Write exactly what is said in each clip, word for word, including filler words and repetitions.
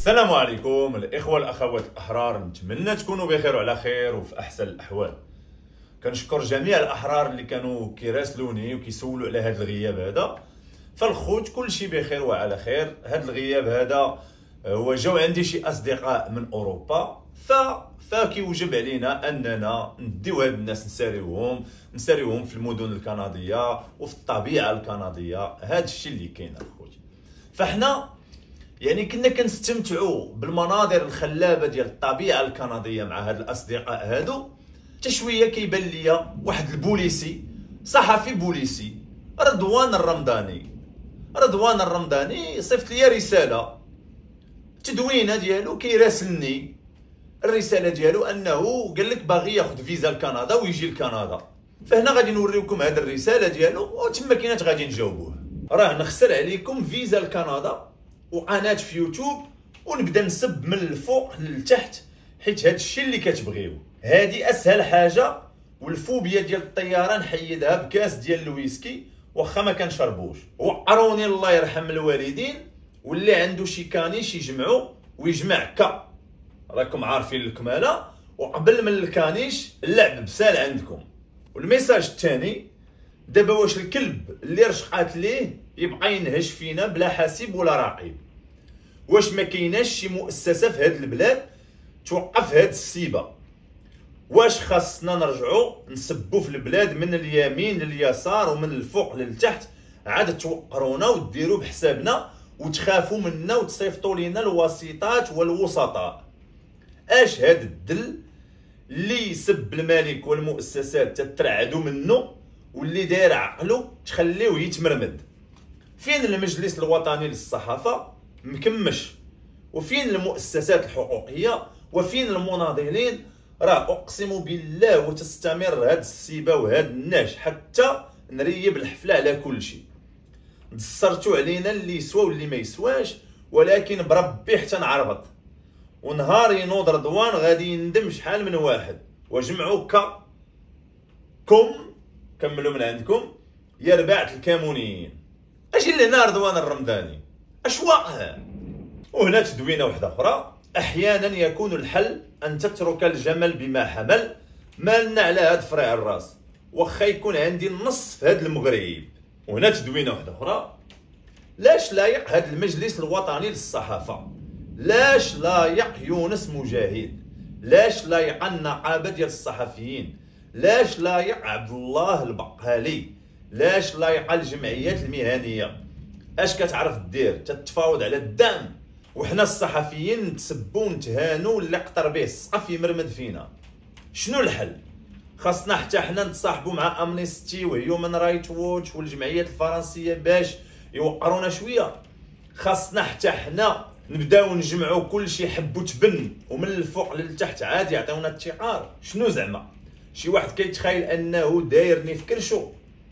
السلام عليكم الاخوه الاخوات الاحرار، نتمنى تكونوا بخير وعلى خير وفي احسن الاحوال. كنشكر جميع الاحرار اللي كانوا كيراسلوني وكيسولوا على هذا الغياب هذا. فالخوت كلشي بخير وعلى خير. هذا الغياب هذا هو جاو عندي شي اصدقاء من اوروبا، ف فكيوجب علينا اننا نديو هاد الناس نساريوهم نساريوهم في المدن الكنديه وفي الطبيعه الكنديه. هذا الشيء اللي كاين اخوتي. فاحنا يعني كنا كنستمتعوا بالمناظر الخلابه ديال الطبيعه الكنديه مع هاد الاصدقاء هادو. حتى شويه كيبان ليا واحد البوليسي، صحفي بوليسي، رضوان الرمضاني. رضوان الرمضاني صيفط لي رساله، تدوينه ديالو كيراسلني. الرساله ديالو انه قال لك باغي ياخذ فيزا لكندا ويجي لكندا. فهنا غادي نوريكم هذه الرساله ديالو وتما كاينات غادي نجاوبوه. راه نخسر عليكم فيزا لكندا وقناه في يوتيوب ونبدا نسب من الفوق للتحت، حيت هذا الشيء اللي كتبغيو. هذه اسهل حاجه، والفوبيا ديال الطياره نحيدها بكاس ديال الويسكي واخا ما كنشربوش. وعروني الله يرحم الوالدين، واللي عنده شي كانيش يجمعو ويجمع كا، راكم عارفين الكماله. وقبل من الكانيش اللعب بسال عندكم. والميساج الثاني، دابا واش الكلب اللي رشقات ليه يبقى ينهش فينا بلا حاسب ولا راقب؟ واش ما كايناش شي مؤسسه في هاد البلاد توقف هاد السيبه؟ واش خاصنا نرجعوا نسبوا في البلاد من اليمين لليسار ومن الفوق للتحت؟ عاد توقرونا وديروا بحسابنا وتخافوا منا وتصيفطوا لينا الوسيطات والوسطاء. اش هاد الدل اللي يسب الملك والمؤسسات تترعدوا منه، واللي داير عقله تخليوه يتمرمد؟ فين المجلس الوطني للصحافه مكمش؟ وفين المؤسسات الحقوقيه؟ وفين المناضلين؟ راه اقسم بالله وتستمر هاد السيبه وهاد الناش حتى نريب الحفله على كل شيء. دسرتوا علينا اللي يسوى واللي ما يسواش، ولكن بربي حتى نعربط. ونهار ينوض رضوان غادي يندم شحال من واحد. وجمعوا كا كم كملوا من عندكم يا رباعة الكامونيين. اجي لهنا رضوان الرمضاني اش واقع. وهنا تدوينه واحده اخرى، احيانا يكون الحل ان تترك الجمل بما حمل. مالنا على هاد فرع الراس واخا يكون عندي النص في هاد المغرب. وهنا تدوينه واحده اخرى، لاش لايق هاد المجلس الوطني للصحافه؟ لاش لايق يونس مجاهد؟ لاش لايق النقابه ديال الصحفيين؟ لاش لايق عبد الله البقالي؟ لاش لايق الجمعيات المهنيه؟ اش كتعرف دير؟ تتفاوض على الدم، وحنا الصحفيين نتسبوا ونتهانوا واللي قطر به السقف يمرمد فينا. شنو الحل؟ خاصنا حتى حنا نتصاحبوا مع امنيستي وهيومن رايت ووتش والجمعيات الفرنسيه باش يوقرونا شويه. خاصنا حتى حنا نبداو نجمعوا كل شيء حب وتبن ومن الفوق للتحت عاد يعطيونا التقار. شنو زعما؟ شي واحد كيتخيل انه دايرني في كرشو؟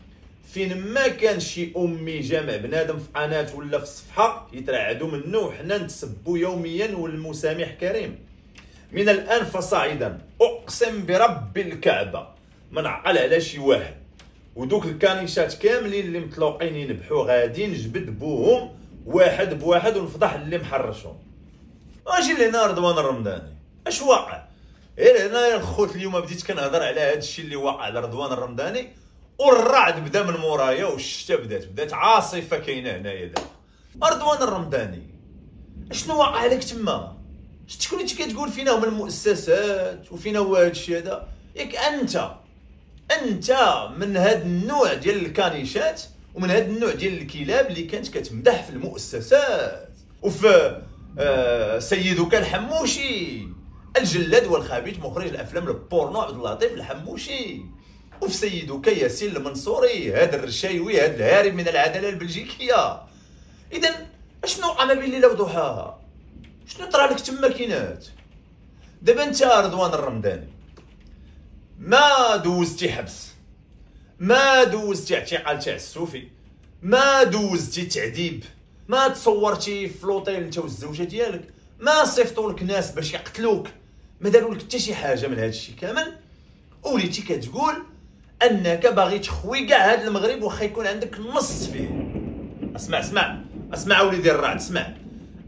فين ما كان شي امي جامع بنادم في قناه ولا في صفحه يترعدوا منه وحنا نتسبوا يوميا والمسامح كريم. من الان فصاعدا اقسم برب الكعبه ما نعقل على شي واحد. ودوك الكانيشات كاملين اللي مطلوقين ينبحوا غادي نجبد بوهم واحد بواحد ونفضح اللي محرشهم. اجي لهنا رضوان الرمضاني اش واقع؟ غير هنا يا الخوت اليوم بديت كنهضر على هذا الشيء اللي واقع على رضوان الرمضاني، والرعد بدا من مورايا والشتا بدات بدات عاصفه كاينه هنايا دابا. رضوان الرمضاني اشنو واقع لك تما؟ شتي كنتي كتقول فينا هما المؤسسات وفينا هو هذا الشيء هذا؟ ياك انت انت من هذا النوع ديال الكانيشات ومن هذا النوع ديال الكلاب اللي كانت كتمدح في المؤسسات وفي آه سيدك الحموشي الجلاد والخبيث مخرج الافلام البورنو عبد اللطيف الحموشي، وفي سيدك ياسين المنصوري هذا الرشايوي هذا الهارب من العداله البلجيكيه. اذا اشنو وقع ما بين الليله وضحاها؟ شنو طرا لك تما كينات؟ دابا انت رضوان الرمضاني ما دوزتي حبس، ما دوزتي اعتقال تاع السوفي، ما دوزتي تعذيب، ما تصورتي في لوطيل انت والزوجه ديالك، ما صيفطوا لك ناس باش يقتلوك، ما داروا لك حتى شي حاجه من هذا الشيء كامل. وليتي كتقول انك باغي تخوي كاع هذا المغرب واخا يكون عندك النص فيه. اسمع اسمع اسمع وليدي الرعد، اسمع.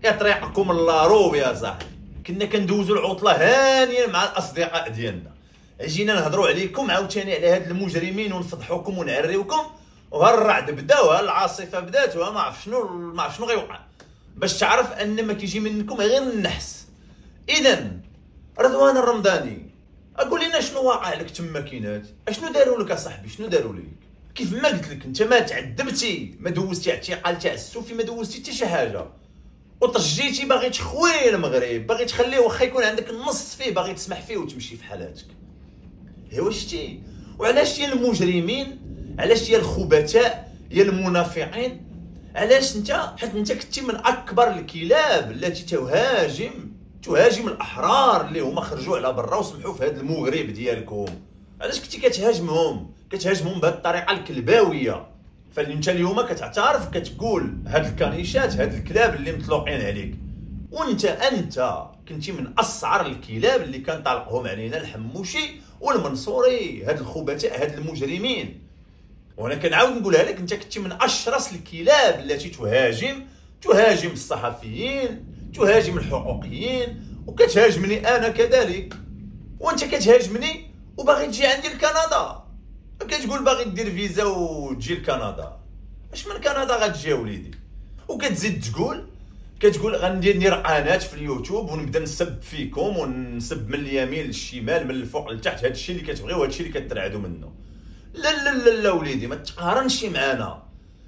يا طريقكم اللاروب يا صاحبي. كنا كندوزو العطله هانيا مع الاصدقاء ديالنا، جينا نهضروا عليكم عاوتاني على هاد المجرمين ونفضحوكم ونعريوكم، وها الرعد بدا وها العاصفه بدات وها ما عرف شنو ما عرف شنو غيوقع، باش تعرف ان ما كيجي منكم غير النحس. اذا رضوان الرمضاني، اقول لنا شنو واقع لك تما كينات؟ اشنو داروا لك اصاحبي؟ شنو داروا لك؟ كيف ما قلت لك انت ما تعذبتي، ما دوزتي اعتقال تاع السوفي، ما دوزتي حتى شي حاجه، وطجيتي باغي تخوي المغرب، باغي تخليه واخا يكون عندك النص فيه باغي تسمح فيه وتمشي في حالاتك. ايوا شتي؟ وعلاش يا المجرمين، علاش يا الخبثاء يا المنافقين، علاش انت حيت انت كنتي من اكبر الكلاب التي تهاجم تهاجم الاحرار اللي هما خرجوا على برا وسمحوا في هذا المغرب ديالكم، علاش كنتي كتهاجمهم كتهاجمهم بهذه الطريقه الكلباويه؟ فانت اليوم كتعترف كتقول هاد الكانيشات هاد الكلاب اللي مطلوقين عليك، وانت انت كنتي من اسعر الكلاب اللي كان طالقهم علينا الحموشي والمنصوري، هاد الخبثاء هاد المجرمين. وانا كنعاود نقولها لك، انت كنتي من اشرس الكلاب التي تهاجم تهاجم الصحفيين، تهاجم الحقوقيين، وكتهاجمني انا كذلك. وانت كتهاجمني وباغي تجي عندي لكندا، كتقول باغي دير فيزا وتجي لكندا. اش من كندا غتجي يا وليدي؟ وكتزيد تقول كتقول غندير ندير قناه في اليوتيوب ونبدا نسب فيكم ونسب من اليمين للشمال من الفوق لتحت، هادشي اللي كتبغيو وهادشي اللي كترعدوا منه. لا لا لا لا وليدي، ما تقارنش معانا.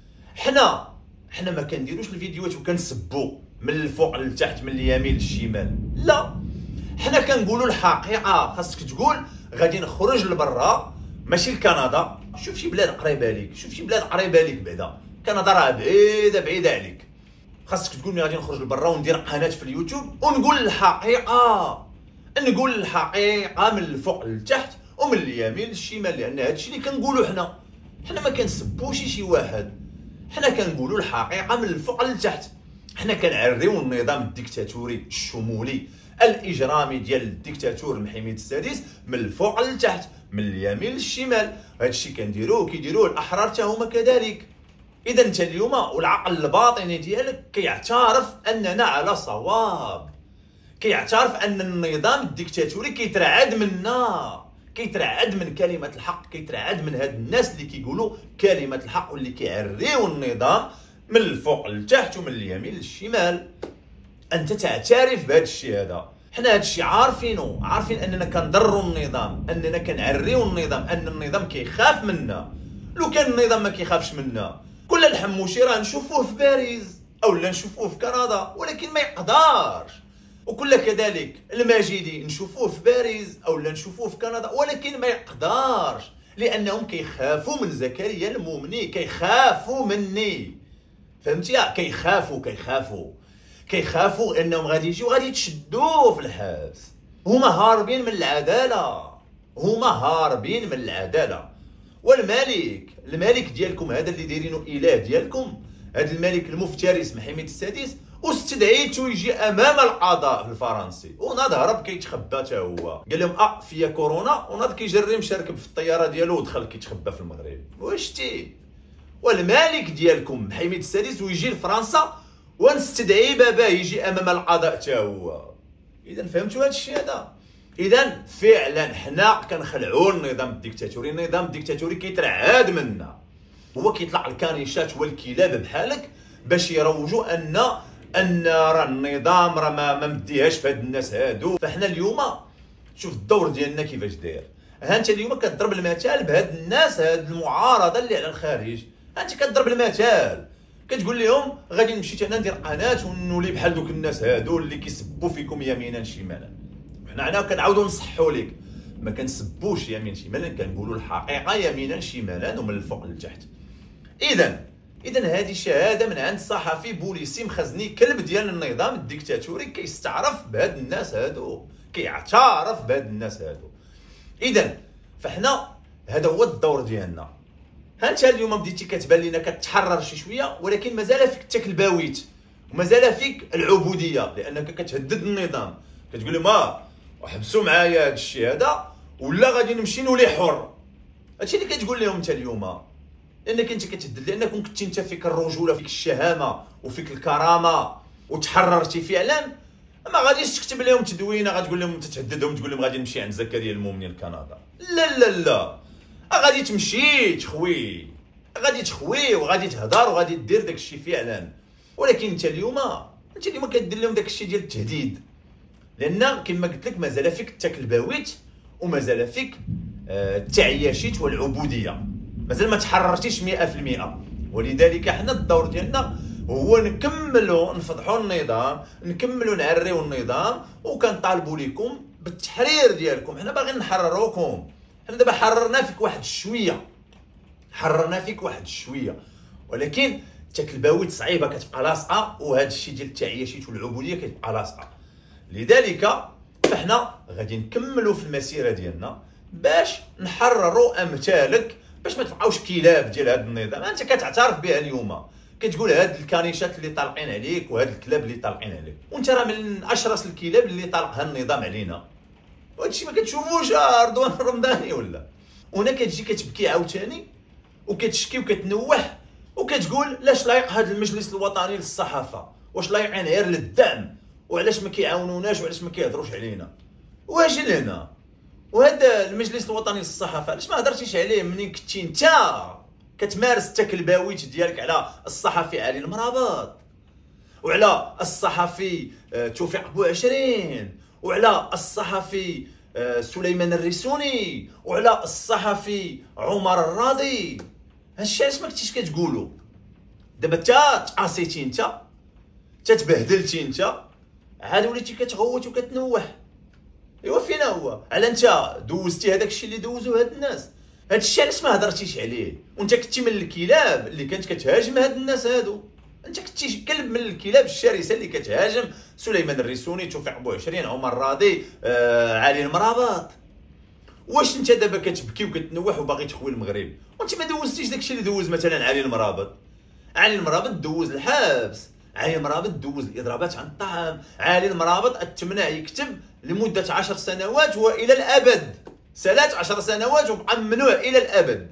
حنا حنا ما كنديروش الفيديوهات وكنسبوا من الفوق لتحت من اليمين للشمال، لا، حنا كنقولوا الحقيقه. خاصك تقول غادي نخرج لبرا، ماشي لكندا. شوف شي بلاد قريبه ليك، شوف شي بلاد قريبه ليك بعدا، كندا راه بعيده بعيده عليك. خاصك تقول لي غادي نخرج لبرا وندير قناه في اليوتيوب ونقول الحقيقه، نقول الحقيقه من الفوق لتحت ومن اليمين للشمال، لان هادشي اللي كنقولوا حنا. حنا ما كنسبوش شي واحد، حنا كنقولوا الحقيقه من الفوق لتحت. حنا كنعريو النظام الديكتاتوري الشمولي الاجرامي ديال الديكتاتور محمد السادس من الفوق لتحت من اليمين للشمال. هادشي كنديروه كيديروه الاحرار حتى هما كذلك. اذا انت اليوم والعقل الباطني ديالك كيعترف اننا على صواب، كيعترف ان النظام الديكتاتوري كيترعد منا، كيترعد من كلمه الحق، كيترعد من هاد الناس اللي كيقولوا كلمه الحق واللي كيعريو النظام من الفوق لتحت ومن اليمين للشمال. انت تعترف بهذا الشيء هذا. حنا هذا الشيء عارفينه، عارفين اننا كنضروا النظام، اننا كنعريو النظام، ان النظام كيخاف منا. لو كان النظام ما كيخافش منا كل الحموشي راه نشوفوه في باريس او لا نشوفوه في كندا، ولكن ما يقدرش. وكل كذلك الماجدي نشوفوه في باريس او لا نشوفوه في كندا، ولكن ما يقدرش، لانهم كيخافوا من زكريا المؤمني، كيخافوا مني. فهمتي؟ كيخافوا كيخافوا كيخافوا انهم غادي يجيو غادي يتشدوه في الحبس. هما هاربين من العداله، هما هاربين من العداله. والملك الملك ديالكم هذا اللي دايرينه اله ديالكم، هذا الملك المفترس محمد السادس، واستدعيته يجي امام القضاء الفرنسي، وناض هرب كيتخبى حتى هو، قال لهم اه فيا كورونا، وناض كيجري مشى ركب في الطياره ديالو ودخل كيتخبى في المغرب. واش تي؟ والملك ديالكم محمد السادس ويجي لفرنسا ونستدعي باباه يجي امام القضاء حتى هو. اذا فهمتوا هذا الشيء هذا؟ اذا فعلا حنا كنخلعوا النظام الديكتاتوري، النظام الديكتاتوري كيترعاد منا، هو كيطلع الكانيشات والكلاب بحالك باش يروجوا ان ان راه النظام راه ما, ما مديهاش في هاد الناس هادو. فحنا اليوم شوف الدور ديالنا كيفاش داير. ها انت اليوم كتضرب المثال بهاد الناس، هاد المعارضه اللي على الخارج، ها انت كتضرب المثال، كتقول لهم غادي نمشي انا ندير قناه ونولي بحال دوك الناس هادو اللي كيسبوا فيكم يمينا شمالا. حنا هنا كنعاودوا نصحوا لك، ما كنسبوش يمين شمالا، كنقولوا الحقيقه يمينا شمالا ومن الفوق لتحت. اذا اذا هذه شهاده من عند صحفي بوليسي مخزني كلب ديال النظام الديكتاتوري كيستعرف بهاد الناس هادو، كيعترف بهاد الناس هادو. اذا فحنا هذا هو الدور ديالنا. ها انت اليوم بديتي كتبان لينا كتحرر شي شويه، ولكن مازال فيك التكلباويت ومازال فيك العبوديه، لانك كتهدد النظام، كتقول لهم اه وحبسوا معايا هذا الشيء هذا ولا غادي نمشي نولي حر. هادشي اللي كتقول لهم انت اليوم، لانك انت كتهدد، لانكم كنتي انت فيك الرجوله، فيك الشهامه وفيك الكرامه وتحررتي فعلا، ما غاديش تكتب لهم تدوينه غتقول لهم تتهددهم تقول لهم غادي نمشي عند زكريا المومني لكندا. لا لا لا، غادي تمشي تخوي، غادي تخوي وغادي تهضر وغادي دير داكشي فعلا. ولكن انت اليوم انت اليوم كدير لهم داكشي ديال التهديد، لان كما قلت لك مازال فيك التكلباويت ومازال فيك التعياشيت والعبوديه، مازال ما تحررتيش مئة في المئة. ولذلك حنا الدور ديالنا هو نكملوا نفضحوا النظام، نكملوا نعريو النظام، وكنطالبوا لكم بالتحرير ديالكم. حنا باغيين نحرروكم، حنا دابا حررنا فيك واحد شويه، حررنا فيك واحد شويه، ولكن التكلباويت صعيبه كتبقى لاصقه، وهذا الشيء ديال التعياشيت والعبوديه كتبقى لاصقه. لذلك فاحنا غادي نكملوا في المسيره ديالنا باش نحرروا امثالك، باش ما تبقاوش كلاب ديال هذا النظام. انت كتعترف بها اليوم، كتقول هاد الكانيشات اللي طالقين عليك وهاد الكلاب اللي طالقين عليك، وانت راه من اشرس الكلاب اللي طالقها النظام علينا. وهادشي ما كتشوفوش رضوان الرمضاني ولا؟ وهنا كتجي كتبكي عاوتاني وكتشكي وكتنوح وكتقول لاش لايق هذا المجلس الوطني للصحافه، واش لايقين غير للدعم، وعلاش ما كيعاونوناش وعلاش ما كيهضروش علينا. واجي لهنا، وهذا المجلس الوطني للصحافه علاش ما هضرتيش عليه منين كنتي انت كتمارس التكلباويت ديالك على الصحفي علي المرابط، وعلى الصحفي توفيق بوعشرين، وعلى الصحفي سليمان الريسوني، وعلى الصحفي عمر الراضي؟ هادشي علاش ما كنتيش كتقولوا؟ دابا تا تقاسيتي انت، تتبهدلتي انت، عاد وليتي كتغوت وكتنوح. ايوا فينا هو؟ على انت دوزتي هذاك الشيء اللي دوزو هاد الناس؟ هاد الشيء علاش ما هضرتيش عليه؟ وانت كنتي من الكلاب اللي كانت كتهاجم هاد الناس هادو، انت كنتي كلب من الكلاب الشرسه اللي كتهاجم سليمان الريسوني، توفيق بوعشرين، عمر الراضي، آه علي المرابط. واش انت دابا كتبكي وكتنوح وباغي تخوي المغرب وانت ما دوزتيش داكشي اللي دوز مثلا علي المرابط؟ علي المرابط دوز الحبس، علي المرابط دوز الاضرابات عن الطعام، علي المرابط اتمنع يكتب لمده عشر سنوات والى الابد، سالات عشر سنوات وبقى ممنوع الى الابد.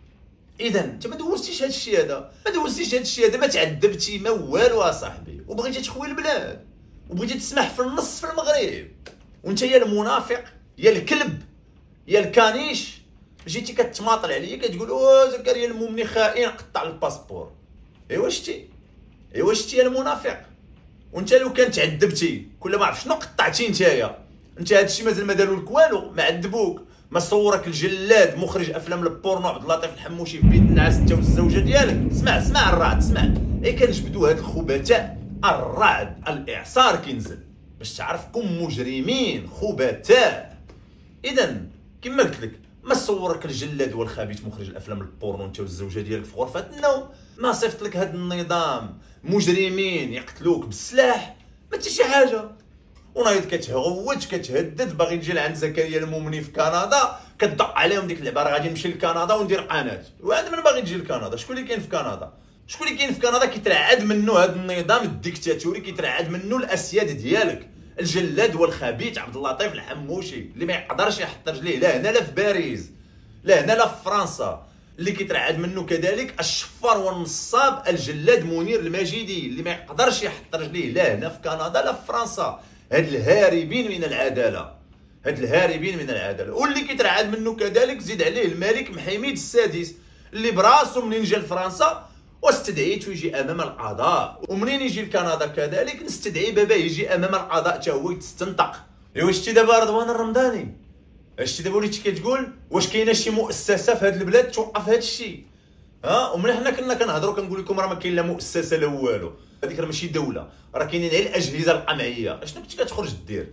اذا انت ما دوزتيش هذا الشيء هذا، ما دوزتيش هذا الشيء هذا، ما تعذبتي ما والو اصاحبي، وبغيتي تخوي البلاد وبغيتي تسمح في النص في المغرب، وانت يا المنافق يا الكلب يا الكانيش جيتي كتماطل عليا كتقول او زكريا المومني خائن قطع الباسبور. ايوا شتي، ايوا شتي يا المنافق. وانت لو كان تعذبتي كل ما عرف شنو قطعتي نتايا، انت هادشي مازال ما داروا لك والو، ما عذبوك، ما صورك الجلاد مخرج افلام البورنو عبد اللطيف الحموشي في بيت النعاس انت والزوجه ديالك. اسمع اسمع الرعد، اسمع اي كنجبدوا هاد الخبثاء، الرعد الاعصار كينزل باش تعرفكم مجرمين خبثاء. اذا كما قلت لك، ما صورك الجلاد والخبيث مخرج الافلام البورنو انت والزوجه ديالك في غرفه النوم، ما صيفط لك هاد النظام مجرمين يقتلوك بالسلاح، ما حتى شي حاجه. ونايض كتهوج كتهدد باغي تجي لعند زكريا المومني في كندا، كتدق عليهم ديك العباره غادي نمشي لكندا وندير قناه. وعند من باغي تجي لكندا؟ شكون اللي كاين في كندا؟ شكون اللي كاين في كندا كيترعد منه هذا النظام الديكتاتوري، كيترعد منه الاسياد ديالك، الجلاد والخبيث عبد اللطيف الحموشي اللي ما يقدرش يحط رجليه لا هنا لا في باريس لا هنا لا في فرنسا، اللي كيترعد منه كذلك الشفار والنصاب الجلاد منير المجيدي اللي ما يقدرش يحط رجليه لا هنا في كندا لا في فرنسا. هاد الهاربين من العداله، هاد الهاربين من العداله. واللي كيترعد منه كذلك زيد عليه الملك محمد السادس اللي براسو منين جا لفرنسا واستدعيته يجي امام القضاء، ومنين يجي لكندا كذلك نستدعي بابا يجي امام القضاء حتى هو يتستنطق. ايوا شتي دابا رضوان الرمضاني، شتي دابا وليتي كتقول واش كاينه شي مؤسسه في هاد البلاد توقف هاد الشيء؟ ها وملي حنا كنا كنهضروا كنقول لكم راه ما كاين لا مؤسسه لا والو، هذيك راه ماشي دوله، راه كاينين غير الاجهزه القمعيه. اشنو كنتي كتخرج دير؟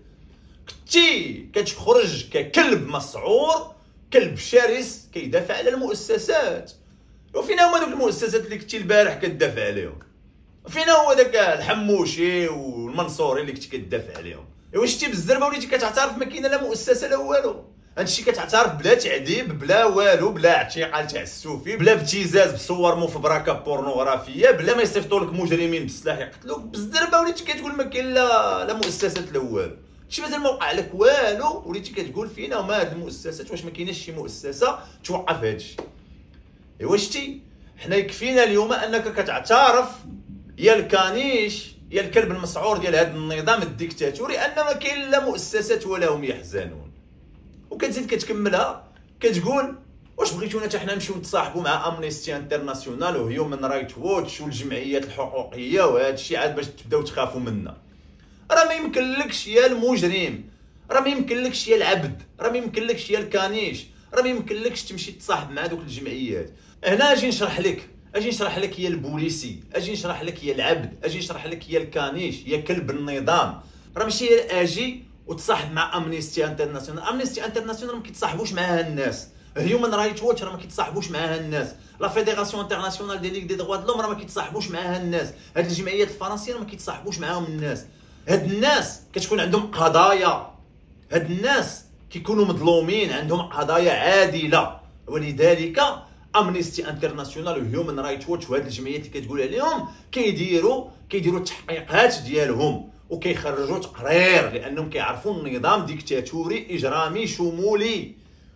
كنتي كتخرج ككلب مسعور، كلب شرس كيدافع على المؤسسات. وفين هما دوك المؤسسات اللي كنتي البارح كتدافع عليهم؟ فين هو داك الحموشي والمنصوري اللي كنتي كتدافع عليهم؟ ايوا شتي بالزربه وليتي كتعترف ما كاينه لا مؤسسه لا والو. هادشي كتعترف بلا تعذيب بلا والو، بلا اعتقال تاع السوفي، بلا ابتزاز بصور مفبركه بورنوغرافيه، بلا ما يصيفطوا لك مجرمين بالسلاح يقتلوك. بالزربه وليتي كتقول ما كاين لا لا مؤسسات لا والو. شي مازال ما وقع لك والو وليتي كتقول فينا هما هاد المؤسسات، واش ما كايناش شي مؤسسه توقف هادشي؟ ايوا شتي حنا يكفينا اليوم انك كتعترف يا الكانيش يا الكلب المسعور ديال هذا النظام الديكتاتوري ان ما كاين لا مؤسسات ولا هم يحزنون. وكتزيد كتكملها كتقول واش بغيتونا حتى حنا نمشيو نتصاحبوا مع امنيستي انترناسيونال وهيومن رايت ووتش والجمعيات الحقوقيه وهذا الشيء عاد باش تبداو تخافوا منا؟ راه ما يمكنلكش يا المجرم، راه ما يمكنلكش يا العبد، راه ما يمكنلكش يا الكانيش، راه ما يمكنلكش تمشي تصاحب مع دوك الجمعيات. هنا اجي نشرح لك، اجي نشرح لك يا البوليسي، اجي نشرح لك يا العبد، اجي نشرح لك يا الكانيش يا كلب النظام. راه ماشي اجي وتصاحب مع امنيستي انترناسيونال. امنيستي انترناسيونال ما كيتصاحبوش مع هاد الناس، هيومن رايت ووتش راه ما كيتصاحبوش مع هاد الناس، لا فيديراسيون انترناسيونال دي ليغ دي دغوا د لوم راه ما كيتصاحبوش مع هاد الناس، هاد الجمعيات الفرنسيه ما كيتصاحبوش معاهم الناس. هاد الناس كتكون عندهم قضايا، هاد الناس كيكونوا مظلومين، عندهم قضايا عادله، ولذلك امنيستي انترناسيونال وهيومن رايت ووتش وهاد الجمعيات اللي كتقول عليهم كيديروا كيديروا التحقيقات ديالهم وكيخرجوا تقرير، لانهم كيعرفوا النظام ديكتاتوري اجرامي شمولي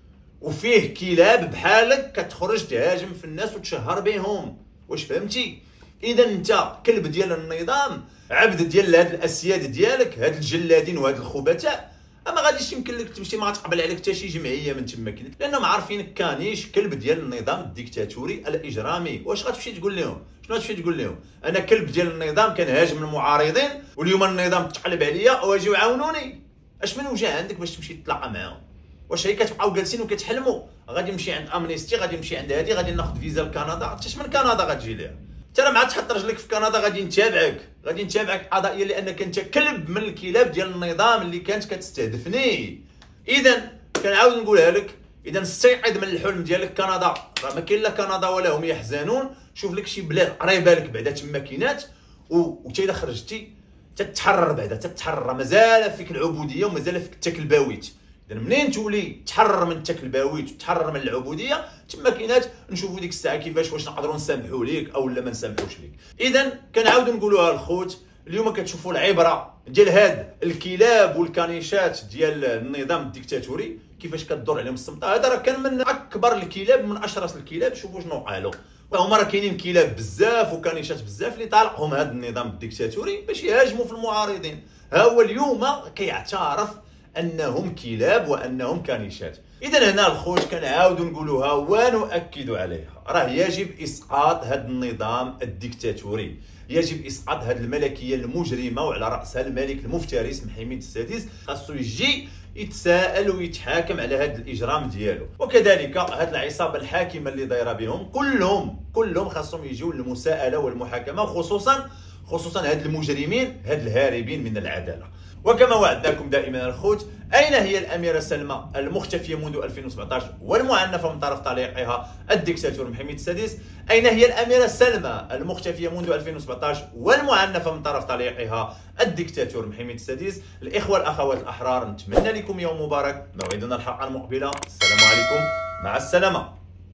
وفيه كلاب بحالك كتخرج تهاجم في الناس وتشهر بهم. واش فهمتي؟ اذا انت كلب ديال النظام، عبد ديال هاد الاسياد ديالك، هاد الجلادين وهاد الخبثاء، ما غاديش يمكن لك تمشي ما غتقبل عليك حتى شي جمعيه من تما كده، لانهم عارفينك كانيش كلب ديال النظام الديكتاتوري الاجرامي. واش غتمشي تقول لهم؟ شنو غتمشي تقول لهم؟ انا كلب ديال النظام كنهاجم المعارضين واليوم النظام تقلب عليا واجيو عاونوني؟ اش من وجه عندك باش تمشي تتلاقى معاهم؟ واش هي كتبقاو جالسين وكتحلموا غادي نمشي عند امنيستي، غادي نمشي عند هادي، غادي ناخذ فيزا لكندا؟ حتى من كندا غتجي ليها؟ انت راه مع تحط رجلك في كندا غادي نتابعك، غادي نتابعك قضائيا، لانك انت كلب من الكلاب ديال النظام اللي كانت كتستهدفني. اذا كنعاود نقولها لك، اذا استيقظ من الحلم ديالك. كندا راه ما كاين لا كندا ولا هم يحزنون. شوف لك شي بلاد قريبه لك بعدا تما كاينات، وحتى الا خرجتي تتحرر بعدا تتحرر، مازال فيك العبوديه ومازال فيك التكلباويت. اذا منين تولي تحرر من التكلباويت وتحرر من العبوديه تما كاينات نشوفوا ديك الساعه كيفاش واش نقدروا نسامحوا ليك او لا ما نسامحوش ليك. اذا كنعاودوا نقولوها الخوت، اليوم كتشوفوا العبره ديال هاد الكلاب والكانيشات ديال النظام الديكتاتوري كيفاش كدور عليهم السمطه. هذا راه كان من اكبر الكلاب، من اشرس الكلاب. شوفوا شنو وقع له. هما راه كاينين كلاب بزاف وكانيشات بزاف اللي طالقهم هذا النظام الديكتاتوري باش يهاجموا في المعارضين. ها هو اليوم كيعترف انهم كلاب وانهم كانيشات. اذا هنا الخوت كنعاودوا نقولوها ونؤكد عليها، راه يجب اسقاط هذا النظام الديكتاتوري، يجب اسقاط هذه الملكيه المجرمه وعلى راسها الملك المفترس محمد السادس. خاصو يجي يتساءل ويتحاكم على هذا الاجرام ديالو. وكذلك هذه العصابه الحاكمه اللي دايره بهم كلهم كلهم خاصهم يجيو للمساءله والمحاكمه، خصوصا خصوصا هاد المجرمين، هاد الهاربين من العداله. وكما وعدناكم دائما الخوت، أين هي الأميرة سلمى المختفية منذ ألفين وسبعطاش والمعنفة من طرف طليقها الدكتاتور محمد السادس؟ أين هي الأميرة سلمى المختفية منذ ألفين وسبعطاش والمعنفة من طرف طليقها الدكتاتور محمد السادس؟ الإخوة الأخوات الأحرار، نتمنى لكم يوم مبارك. موعدنا الحلقة المقبلة. السلام عليكم، مع السلامة.